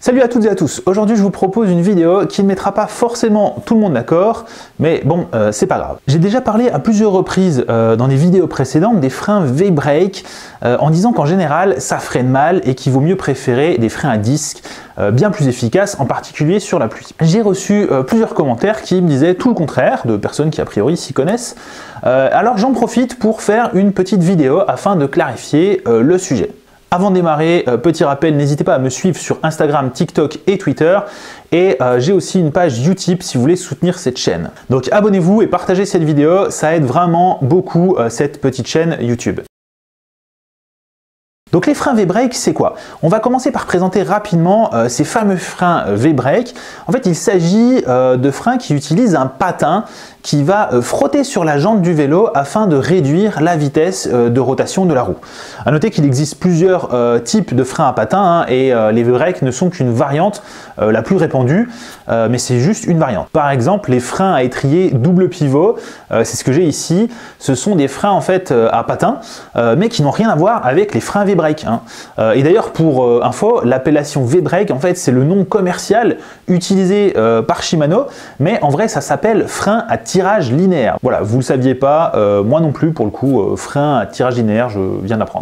Salut à toutes et à tous, aujourd'hui je vous propose une vidéo qui ne mettra pas forcément tout le monde d'accord, mais bon, c'est pas grave. J'ai déjà parlé à plusieurs reprises dans des vidéos précédentes des freins V-brake en disant qu'en général ça freine mal et qu'il vaut mieux préférer des freins à disque bien plus efficaces, en particulier sur la pluie. J'ai reçu plusieurs commentaires qui me disaient tout le contraire, de personnes qui a priori s'y connaissent, alors j'en profite pour faire une petite vidéo afin de clarifier le sujet. Avant de démarrer, petit rappel, n'hésitez pas à me suivre sur Instagram, TikTok et Twitter. Et j'ai aussi une page Utip si vous voulez soutenir cette chaîne. Donc abonnez-vous et partagez cette vidéo, ça aide vraiment beaucoup cette petite chaîne YouTube. Donc les freins V-brake, c'est quoi? On va commencer par présenter rapidement ces fameux freins V-brake. En fait, il s'agit de freins qui utilisent un patin qui va frotter sur la jante du vélo afin de réduire la vitesse de rotation de la roue. À noter qu'il existe plusieurs types de freins à patin et les V-brake ne sont qu'une variante la plus répandue, mais c'est juste une variante. Par exemple, les freins à étrier double pivot, c'est ce que j'ai ici, ce sont des freins en fait à patin, mais qui n'ont rien à voir avec les freins V-brake. Et d'ailleurs, pour info, l'appellation V-brake, en fait, c'est le nom commercial utilisé par Shimano, mais en vrai, ça s'appelle frein à tirage linéaire. Voilà, vous ne le saviez pas, moi non plus pour le coup, frein à tirage linéaire, je viens d'apprendre.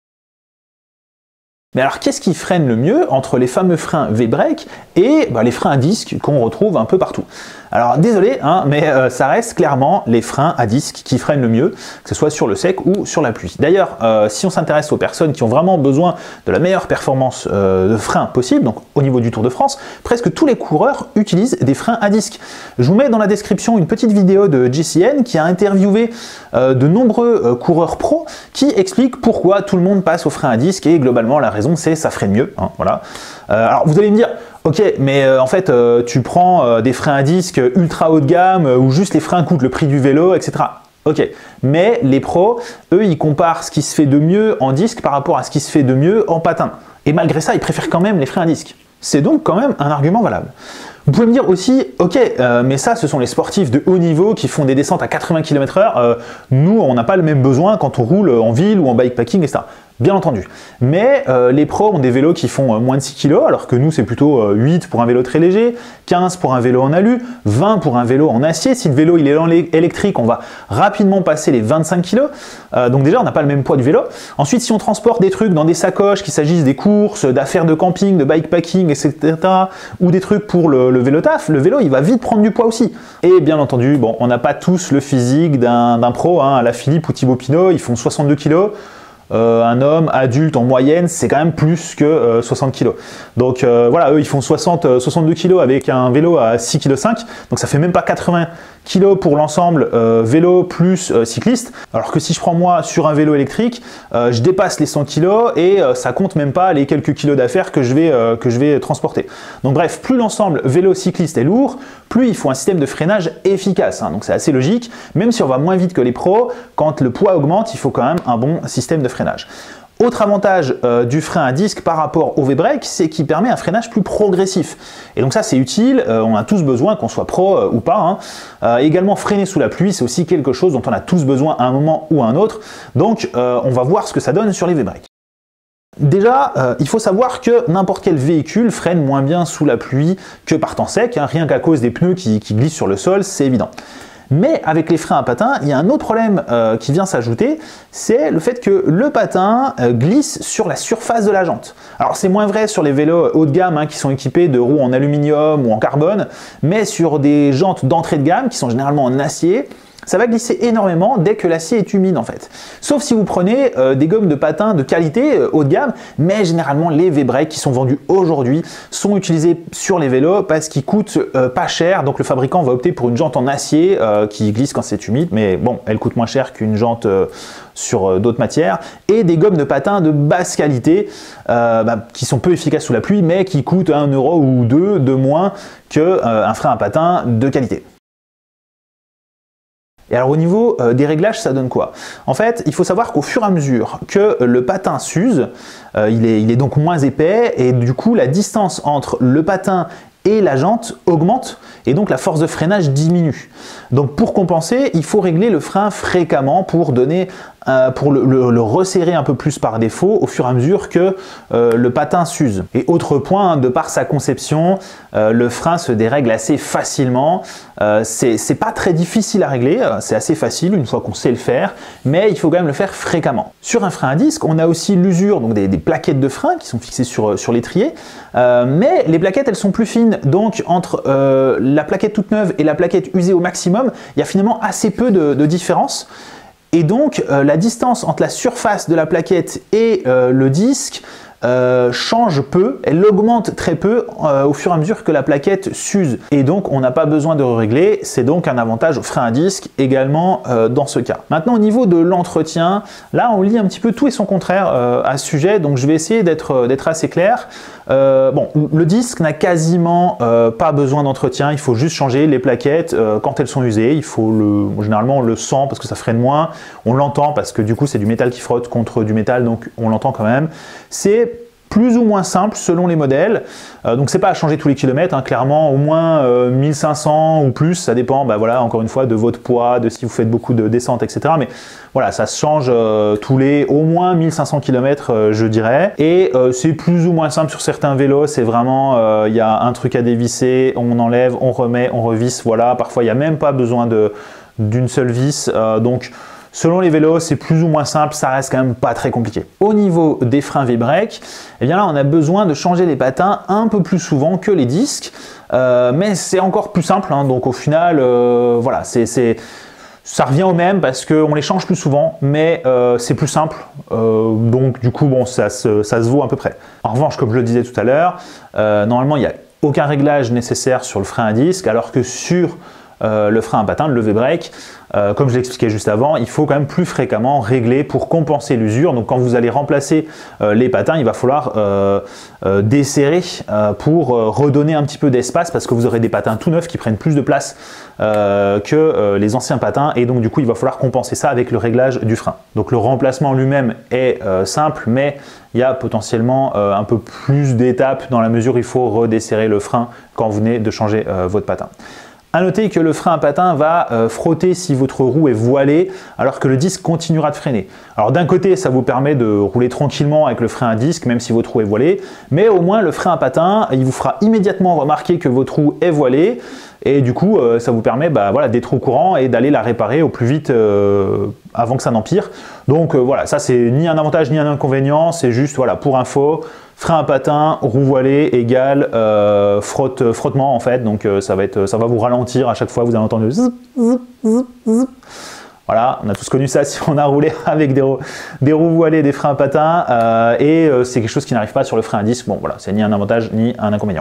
Mais alors, qu'est-ce qui freine le mieux entre les fameux freins V-brake et les freins à disque qu'on retrouve un peu partout? Alors désolé, mais ça reste clairement les freins à disque qui freinent le mieux, que ce soit sur le sec ou sur la pluie. D'ailleurs, si on s'intéresse aux personnes qui ont vraiment besoin de la meilleure performance de frein possible, donc au niveau du Tour de France, presque tous les coureurs utilisent des freins à disque. Je vous mets dans la description une petite vidéo de JCN qui a interviewé de nombreux coureurs pro qui expliquent pourquoi tout le monde passe aux freins à disque et globalement la raison c'est ça freine mieux. Voilà. Alors vous allez me dire, ok, mais en fait, tu prends des freins à disque ultra haut de gamme où juste les freins coûtent le prix du vélo, etc. Ok, mais les pros, eux, ils comparent ce qui se fait de mieux en disque par rapport à ce qui se fait de mieux en patin. Et malgré ça, ils préfèrent quand même les freins à disque. C'est donc quand même un argument valable. Vous pouvez me dire aussi, ok, mais ça, ce sont les sportifs de haut niveau qui font des descentes à 80 km/h. Nous, on n'a pas le même besoin quand on roule en ville ou en bikepacking, etc. Bien entendu. Mais les pros ont des vélos qui font moins de 6 kg, alors que nous, c'est plutôt 8 pour un vélo très léger, 15 pour un vélo en alu, 20 pour un vélo en acier. Si le vélo il est en électrique, on va rapidement passer les 25 kg. Donc déjà, on n'a pas le même poids du vélo. Ensuite, si on transporte des trucs dans des sacoches, qu'il s'agisse des courses, d'affaires de camping, de bikepacking, etc., ou des trucs pour le vélo taf, le vélo, il va vite prendre du poids aussi. Et bien entendu, bon, on n'a pas tous le physique d'un pro, à la Philippe ou Thibaut Pinot, ils font 62 kg. Un homme adulte en moyenne, c'est quand même plus que 60 kg. Donc voilà, eux ils font 62 kg avec un vélo à 6,5 kg, donc ça fait même pas 80 kg pour l'ensemble vélo plus cycliste. Alors que si je prends moi sur un vélo électrique, je dépasse les 100 kg et ça compte même pas les quelques kilos d'affaires que je vais transporter. Donc bref, plus l'ensemble vélo cycliste est lourd, plus il faut un système de freinage efficace. Donc c'est assez logique, même si on va moins vite que les pros, quand le poids augmente, il faut quand même un bon système de freinage. Autre avantage du frein à disque par rapport au V-brake, c'est qu'il permet un freinage plus progressif. Et donc ça c'est utile, on a tous besoin, qu'on soit pro ou pas. Également freiner sous la pluie, c'est aussi quelque chose dont on a tous besoin à un moment ou à un autre. Donc on va voir ce que ça donne sur les V-brake. Déjà, il faut savoir que n'importe quel véhicule freine moins bien sous la pluie que par temps sec, rien qu'à cause des pneus qui glissent sur le sol, c'est évident. Mais avec les freins à patin, il y a un autre problème qui vient s'ajouter, c'est le fait que le patin glisse sur la surface de la jante. Alors c'est moins vrai sur les vélos haut de gamme qui sont équipés de roues en aluminium ou en carbone, mais sur des jantes d'entrée de gamme qui sont généralement en acier, ça va glisser énormément dès que l'acier est humide en fait. Sauf si vous prenez des gommes de patin de qualité haut de gamme, mais généralement les V-brake qui sont vendus aujourd'hui sont utilisés sur les vélos parce qu'ils coûtent pas cher, donc le fabricant va opter pour une jante en acier qui glisse quand c'est humide, mais bon, elle coûte moins cher qu'une jante sur d'autres matières, et des gommes de patin de basse qualité qui sont peu efficaces sous la pluie, mais qui coûtent 1 euro ou 2 de moins qu'un frein à patin de qualité. Et alors au niveau des réglages, ça donne quoi? En fait, il faut savoir qu'au fur et à mesure que le patin s'use, il est donc moins épais et du coup la distance entre le patin et la jante augmente et donc la force de freinage diminue. Donc pour compenser, il faut régler le frein fréquemment pour donner pour le resserrer un peu plus par défaut au fur et à mesure que le patin s'use. Et autre point, de par sa conception, le frein se dérègle assez facilement. C'est pas très difficile à régler, c'est assez facile une fois qu'on sait le faire, mais il faut quand même le faire fréquemment. Sur un frein à disque, on a aussi l'usure, donc des plaquettes de frein qui sont fixées sur l'étrier, mais les plaquettes elles sont plus fines, donc entre la plaquette toute neuve et la plaquette usée au maximum, il y a finalement assez peu de différence. Et donc la distance entre la surface de la plaquette et le disque change peu, elle augmente très peu au fur et à mesure que la plaquette s'use. Et donc on n'a pas besoin de régler, c'est donc un avantage au frein à disque également dans ce cas. Maintenant au niveau de l'entretien, là on lit un petit peu tout et son contraire à ce sujet, donc je vais essayer d'être assez clair. Bon, le disque n'a quasiment pas besoin d'entretien, il faut juste changer les plaquettes quand elles sont usées. Il faut généralement on le sent parce que ça freine moins, on l'entend parce que du coup c'est du métal qui frotte contre du métal, donc on l'entend quand même. C'est plus ou moins simple selon les modèles, donc c'est pas à changer tous les kilomètres, hein, clairement au moins 1500 ou plus, ça dépend, bah voilà, encore une fois de votre poids, de si vous faites beaucoup de descentes, etc. Mais voilà, ça se change tous les au moins 1500 km je dirais, et c'est plus ou moins simple sur certains vélos, c'est vraiment, il y a un truc à dévisser, on enlève, on remet, on revisse, voilà, parfois il n'y a même pas besoin d'une seule vis, donc selon les vélos, c'est plus ou moins simple, ça reste quand même pas très compliqué. Au niveau des freins V-Brake, eh bien là, on a besoin de changer les patins un peu plus souvent que les disques, mais c'est encore plus simple, hein, donc au final, voilà, ça revient au même parce qu'on les change plus souvent, mais c'est plus simple, donc du coup, bon, ça se vaut à peu près. En revanche, comme je le disais tout à l'heure, normalement, il n'y a aucun réglage nécessaire sur le frein à disque, alors que sur le frein à patin, le V-Brake, comme je l'expliquais juste avant, il faut quand même plus fréquemment régler pour compenser l'usure. Donc quand vous allez remplacer les patins, il va falloir desserrer pour redonner un petit peu d'espace parce que vous aurez des patins tout neufs qui prennent plus de place que les anciens patins, et donc du coup il va falloir compenser ça avec le réglage du frein. Donc le remplacement lui-même est simple, mais il y a potentiellement un peu plus d'étapes dans la mesure où il faut redesserrer le frein quand vous venez de changer votre patin. A noter que le frein à patin va frotter si votre roue est voilée, alors que le disque continuera de freiner. Alors d'un côté, ça vous permet de rouler tranquillement avec le frein à disque, même si votre roue est voilée, mais au moins le frein à patin, il vous fera immédiatement remarquer que votre roue est voilée, et du coup, ça vous permet voilà, d'être au courant et d'aller la réparer au plus vite avant que ça n'empire. Donc voilà, ça c'est ni un avantage ni un inconvénient, c'est juste voilà, pour info. Frein à patin, roue voilée égale frottement en fait, donc ça va vous ralentir à chaque fois, vous allez entendre le zip, zip, zip, zip. Voilà, on a tous connu ça si on a roulé avec des roues voilées, des freins à patin, et c'est quelque chose qui n'arrive pas sur le frein à disque. Bon voilà, c'est ni un avantage ni un inconvénient.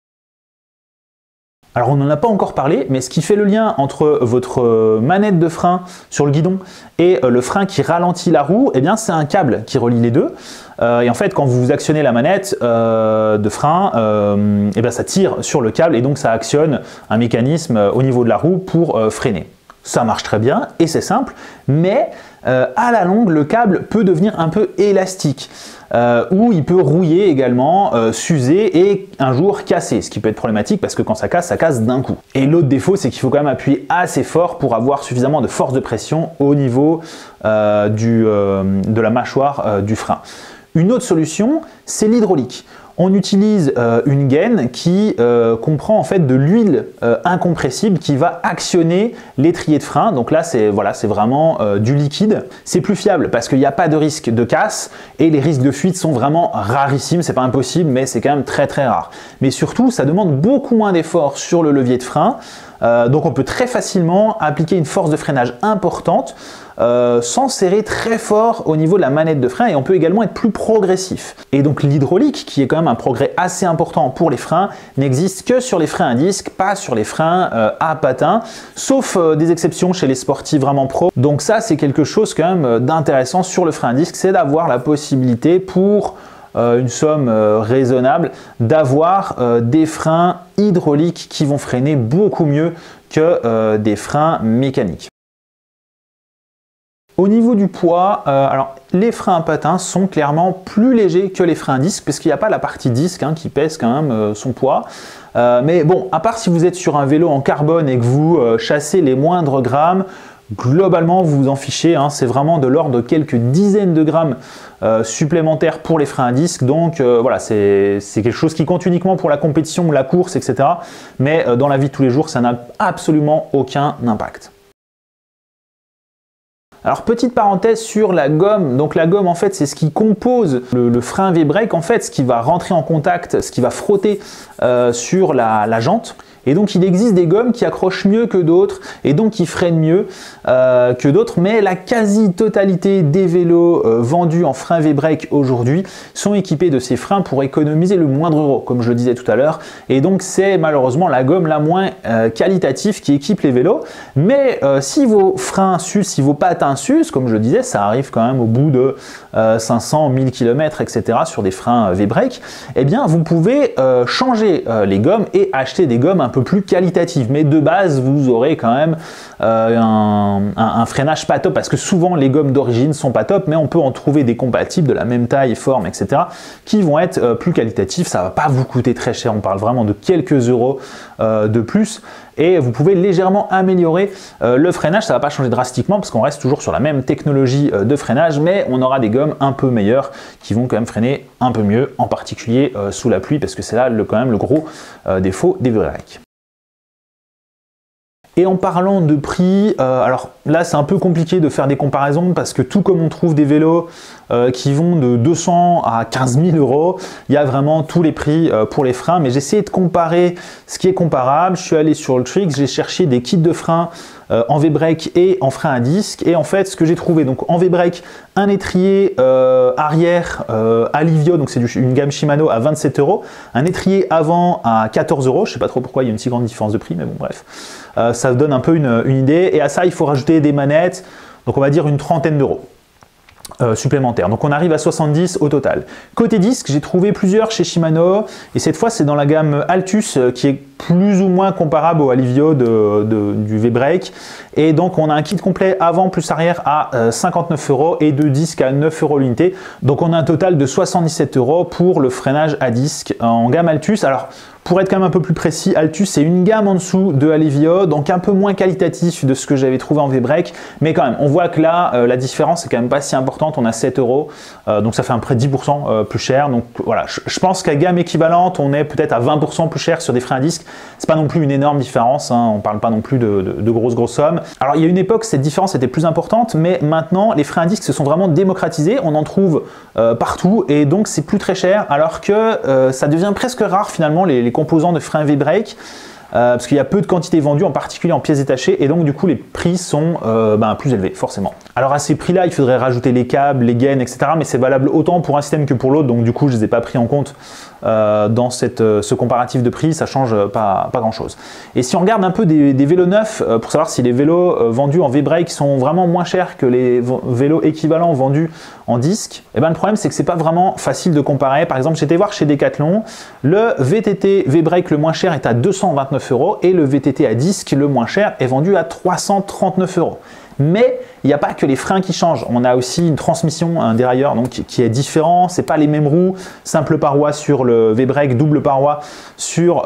Alors on n'en a pas encore parlé, mais ce qui fait le lien entre votre manette de frein sur le guidon et le frein qui ralentit la roue, eh bien c'est un câble qui relie les deux. Et en fait, quand vous actionnez la manette de frein, eh bien ça tire sur le câble et donc ça actionne un mécanisme au niveau de la roue pour freiner. Ça marche très bien et c'est simple, mais à la longue, le câble peut devenir un peu élastique. Ou il peut rouiller également, s'user et un jour casser, ce qui peut être problématique parce que quand ça casse d'un coup. Et l'autre défaut, c'est qu'il faut quand même appuyer assez fort pour avoir suffisamment de force de pression au niveau de la mâchoire du frein. Une autre solution, c'est l'hydraulique. On utilise une gaine qui comprend en fait de l'huile incompressible qui va actionner l'étrier de frein. Donc là, c'est vraiment du liquide. C'est plus fiable parce qu'il n'y a pas de risque de casse et les risques de fuite sont vraiment rarissimes. C'est pas impossible, mais c'est quand même très très rare. Mais surtout, ça demande beaucoup moins d'efforts sur le levier de frein. Donc on peut très facilement appliquer une force de freinage importante sans serrer très fort au niveau de la manette de frein, et on peut également être plus progressif. Et donc l'hydraulique, qui est quand même un progrès assez important pour les freins, n'existe que sur les freins à disque, pas sur les freins à patin, sauf des exceptions chez les sportifs vraiment pros. Donc ça c'est quelque chose quand même d'intéressant sur le frein à disque, c'est d'avoir la possibilité pour une somme raisonnable d'avoir des freins hydrauliques qui vont freiner beaucoup mieux que des freins mécaniques. Au niveau du poids, alors les freins à patin sont clairement plus légers que les freins à disque puisqu'il n'y a pas la partie disque qui pèse quand même son poids. Mais bon, à part si vous êtes sur un vélo en carbone et que vous chassez les moindres grammes, Globalement, vous vous en fichez, hein, c'est vraiment de l'ordre de quelques dizaines de grammes supplémentaires pour les freins à disque. Donc voilà, c'est quelque chose qui compte uniquement pour la compétition ou la course, etc. Mais dans la vie de tous les jours, ça n'a absolument aucun impact. Alors petite parenthèse sur la gomme, donc la gomme en fait c'est ce qui compose le frein V-brake, en fait ce qui va rentrer en contact, ce qui va frotter sur la jante. Et donc il existe des gommes qui accrochent mieux que d'autres et donc qui freinent mieux que d'autres, mais la quasi-totalité des vélos vendus en frein V-brake aujourd'hui sont équipés de ces freins pour économiser le moindre euro, comme je le disais tout à l'heure. Et donc c'est malheureusement la gomme la moins qualitative qui équipe les vélos. Mais si vos freins s'usent, si vos patins s'usent, comme je le disais, ça arrive quand même au bout de 500, 1000 km, etc. sur des freins V-brake, eh bien vous pouvez changer les gommes et acheter des gommes un peu plus qualitatives. Mais de base, vous aurez quand même un freinage pas top, parce que souvent les gommes d'origine sont pas top, mais on peut en trouver des compatibles de la même taille, forme, etc. qui vont être plus qualitatifs. Ça va pas vous coûter très cher, on parle vraiment de quelques euros de plus. Et vous pouvez légèrement améliorer le freinage. Ça ne va pas changer drastiquement parce qu'on reste toujours sur la même technologie de freinage, mais on aura des gommes un peu meilleures qui vont quand même freiner un peu mieux, en particulier sous la pluie, parce que c'est là quand même le gros défaut des V-brake. Et en parlant de prix, alors là c'est un peu compliqué de faire des comparaisons parce que tout comme on trouve des vélos qui vont de 200 à 15 000 euros, il y a vraiment tous les prix pour les freins, mais j'ai essayé de comparer ce qui est comparable. Je suis allé sur le Trix, j'ai cherché des kits de freins en V-brake et en frein à disque, et en fait ce que j'ai trouvé, donc en V-brake, un étrier arrière Alivio, donc c'est une gamme Shimano à 27 euros, un étrier avant à 14 euros, je sais pas trop pourquoi il y a une si grande différence de prix, mais bon bref, ça donne un peu une idée, et à ça il faut rajouter des manettes, donc on va dire une trentaine d'euros. Supplémentaires. Donc on arrive à 70 au total. Côté disque, j'ai trouvé plusieurs chez Shimano, et cette fois c'est dans la gamme Altus qui est plus ou moins comparable au Alivio du V-brake, et donc on a un kit complet avant plus arrière à 59 euros et deux disques à 9 euros l'unité. Donc on a un total de 77 euros pour le freinage à disque en gamme Altus. Alors pour être quand même un peu plus précis, Altus c'est une gamme en dessous de Alivio, donc un peu moins qualitatif de ce que j'avais trouvé en V-brake, mais quand même on voit que là la différence est quand même pas si importante. On a 7 euros, donc ça fait à peu près 10% plus cher. Donc voilà, je pense qu'à gamme équivalente on est peut-être à 20% plus cher sur des freins à disque. C'est pas non plus une énorme différence, hein, on parle pas non plus de grosses sommes. Alors il y a une époque cette différence était plus importante, mais maintenant les freins à disque se sont vraiment démocratisés, on en trouve partout et donc c'est plus très cher, alors que ça devient presque rare finalement les composants de freins V-brake. Parce qu'il y a peu de quantités vendues, en particulier en pièces détachées, et donc du coup les prix sont plus élevés forcément. Alors à ces prix-là, il faudrait rajouter les câbles, les gaines, etc. Mais c'est valable autant pour un système que pour l'autre, donc du coup je ne les ai pas pris en compte dans ce comparatif de prix, ça change pas grand-chose. Et si on regarde un peu des vélos neufs, pour savoir si les vélos vendus en V-brake sont vraiment moins chers que les vélos équivalents vendus en disque, et le problème c'est que c'est pas vraiment facile de comparer. Par exemple, j'étais voir chez Decathlon, le VTT V-brake le moins cher est à 229 euros et le VTT à disque le moins cher est vendu à 339 euros. Mais il n'y a pas que les freins qui changent, on a aussi une transmission, un dérailleur donc, qui est différent, c'est pas les mêmes roues, simple paroi sur le V-brake, double paroi sur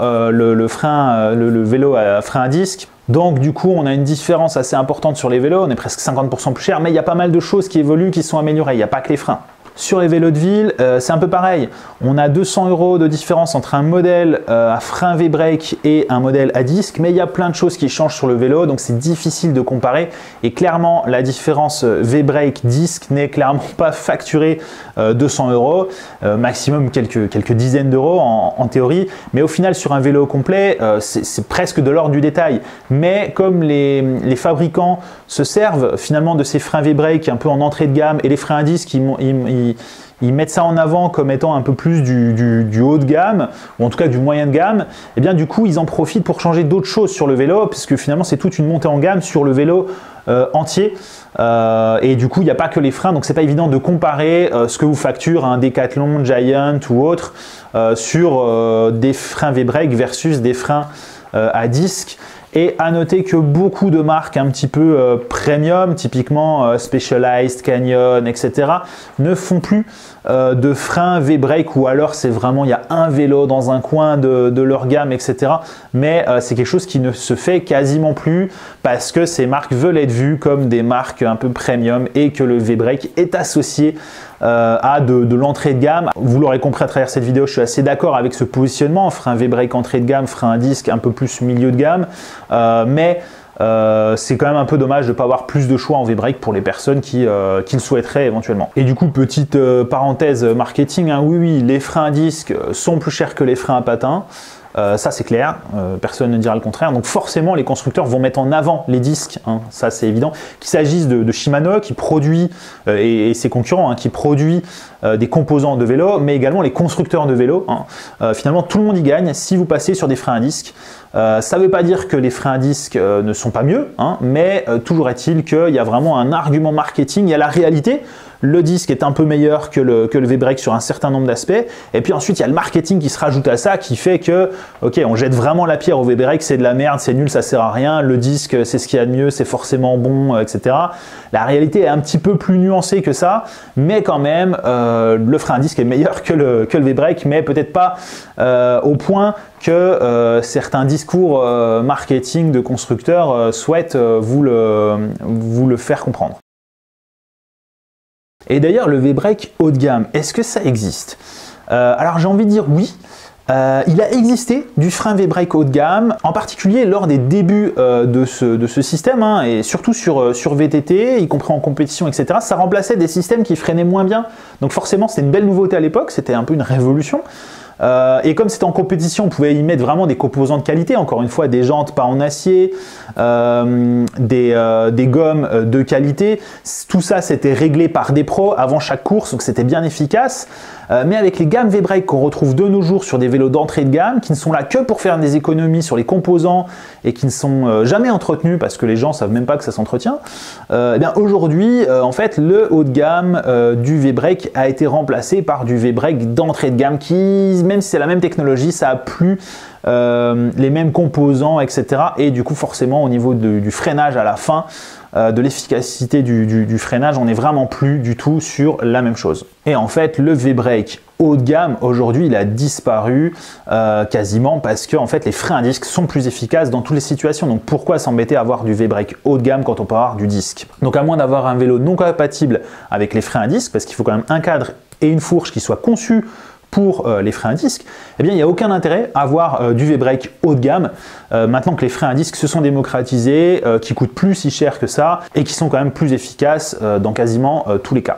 le vélo à frein à disque. Donc du coup on a une différence assez importante sur les vélos, on est presque 50% plus cher, mais il y a pas mal de choses qui évoluent, qui sont améliorées, il n'y a pas que les freins. Sur les vélos de ville, c'est un peu pareil. On a 200 euros de différence entre un modèle à frein V-brake et un modèle à disque, mais il y a plein de choses qui changent sur le vélo, donc c'est difficile de comparer. Et clairement, la différence V-brake disque n'est clairement pas facturée 200 euros, maximum quelques dizaines d'euros en théorie. Mais au final, sur un vélo complet, c'est presque de l'ordre du détail. Mais comme les fabricants se servent finalement de ces freins V-brake un peu en entrée de gamme, et les freins à disque, ils mettent ça en avant comme étant un peu plus du haut de gamme, ou en tout cas du moyen de gamme, et bien du coup ils en profitent pour changer d'autres choses sur le vélo, puisque finalement c'est toute une montée en gamme sur le vélo entier, et du coup il n'y a pas que les freins, donc c'est pas évident de comparer ce que vous facture un Decathlon, Giant ou autre sur des freins V-brake versus des freins à disque. Et à noter que beaucoup de marques un petit peu premium, typiquement Specialized, Canyon, etc., ne font plus de freins V-brake, ou alors c'est vraiment, il y a un vélo dans un coin de leur gamme, etc. Mais c'est quelque chose qui ne se fait quasiment plus parce que ces marques veulent être vues comme des marques un peu premium et que le V-brake est associé à de l'entrée de gamme. Vous l'aurez compris à travers cette vidéo, je suis assez d'accord avec ce positionnement, frein V-brake entrée de gamme, frein à disque un peu plus milieu de gamme, mais c'est quand même un peu dommage de ne pas avoir plus de choix en V-brake pour les personnes qui le souhaiteraient éventuellement. Et du coup, petite parenthèse marketing, hein, oui, les freins à disque sont plus chers que les freins à patins. Ça c'est clair, personne ne dira le contraire. Donc forcément les constructeurs vont mettre en avant les disques, hein, ça c'est évident. Qu'il s'agisse de Shimano qui produit, et ses concurrents, hein, qui produit des composants de vélo, mais également les constructeurs de vélo. Hein. Finalement tout le monde y gagne si vous passez sur des freins à disque. Ça ne veut pas dire que les freins à disque ne sont pas mieux, hein, mais toujours est-il qu'il y a vraiment un argument marketing, il y a la réalité. Le disque est un peu meilleur que le V-brake sur un certain nombre d'aspects. Et puis ensuite, il y a le marketing qui se rajoute à ça, qui fait que, ok, on jette vraiment la pierre au V-brake, c'est de la merde, c'est nul, ça sert à rien. Le disque, c'est ce qu'il y a de mieux, c'est forcément bon, etc. La réalité est un petit peu plus nuancée que ça, mais quand même, le frein à disque est meilleur que le V-brake, mais peut-être pas au point que certains discours marketing de constructeurs souhaitent vous le faire comprendre. Et d'ailleurs, le V-brake haut de gamme, est-ce que ça existe? Alors j'ai envie de dire oui. Il a existé du frein V-brake haut de gamme, en particulier lors des débuts de ce système, hein, et surtout sur VTT, y compris en compétition, etc. Ça remplaçait des systèmes qui freinaient moins bien. Donc forcément, c'était une belle nouveauté à l'époque, c'était un peu une révolution. Et comme c'était en compétition, on pouvait y mettre vraiment des composants de qualité, encore une fois des jantes pas en acier, des gommes de qualité. Tout ça c'était réglé par des pros avant chaque course, donc c'était bien efficace. Mais avec les gammes V-brake qu'on retrouve de nos jours sur des vélos d'entrée de gamme, qui ne sont là que pour faire des économies sur les composants et qui ne sont jamais entretenus parce que les gens ne savent même pas que ça s'entretient, eh bien aujourd'hui, en fait, le haut de gamme du V-brake a été remplacé par du V-brake d'entrée de gamme qui, même si c'est la même technologie, ça a plus les mêmes composants, etc. Et du coup, forcément, au niveau du freinage à la fin, de l'efficacité du freinage, on n'est vraiment plus du tout sur la même chose. Et en fait, le V-brake haut de gamme, aujourd'hui, il a disparu quasiment parce que en fait, les freins à disque sont plus efficaces dans toutes les situations. Donc pourquoi s'embêter à avoir du V-brake haut de gamme quand on peut avoir du disque? Donc à moins d'avoir un vélo non compatible avec les freins à disque, parce qu'il faut quand même un cadre et une fourche qui soient conçus pour les freins à disque, eh bien, il n'y a aucun intérêt à avoir du V-brake haut de gamme, maintenant que les freins à disque se sont démocratisés, qui coûtent plus si cher que ça, et qui sont quand même plus efficaces dans quasiment tous les cas.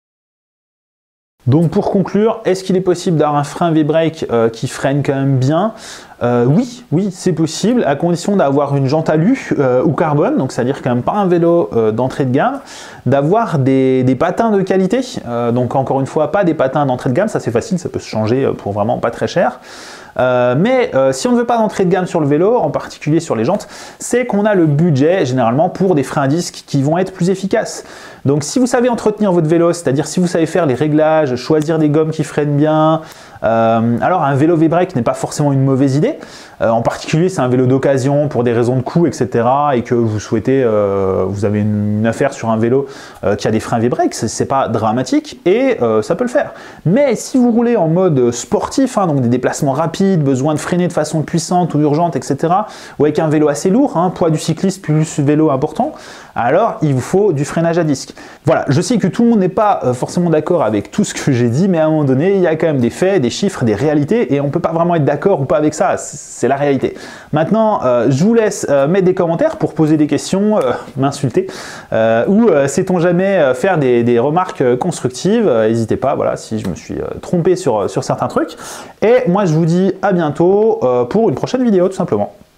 Donc pour conclure, est-ce qu'il est possible d'avoir un frein V-brake qui freine quand même bien? Oui, c'est possible, à condition d'avoir une jante alu ou carbone, donc c'est-à-dire quand même pas un vélo d'entrée de gamme, d'avoir des patins de qualité, donc encore une fois, pas des patins d'entrée de gamme, ça c'est facile, ça peut se changer pour vraiment pas très cher. Mais si on ne veut pas d'entrée de gamme sur le vélo, en particulier sur les jantes, c'est qu'on a le budget généralement pour des freins à disque qui vont être plus efficaces. Donc si vous savez entretenir votre vélo, c'est-à-dire si vous savez faire les réglages, choisir des gommes qui freinent bien, alors un vélo V-brake n'est pas forcément une mauvaise idée. En particulier, c'est un vélo d'occasion pour des raisons de coût, etc. et que vous souhaitez, vous avez une affaire sur un vélo qui a des freins V-brake, c'est pas dramatique et ça peut le faire. Mais si vous roulez en mode sportif, hein, donc des déplacements rapides, besoin de freiner de façon puissante ou urgente, etc. ou avec un vélo assez lourd, hein, poids du cycliste plus vélo important, alors il vous faut du freinage à disque. Voilà, je sais que tout le monde n'est pas forcément d'accord avec tout ce que j'ai dit, mais à un moment donné, il y a quand même des faits, des chiffres, des réalités, et on ne peut pas vraiment être d'accord ou pas avec ça, c'est la réalité. Maintenant, je vous laisse mettre des commentaires pour poser des questions, m'insulter, ou sait-on jamais faire des remarques constructives, n'hésitez pas, voilà, si je me suis trompé sur certains trucs. Et moi, je vous dis à bientôt pour une prochaine vidéo, tout simplement.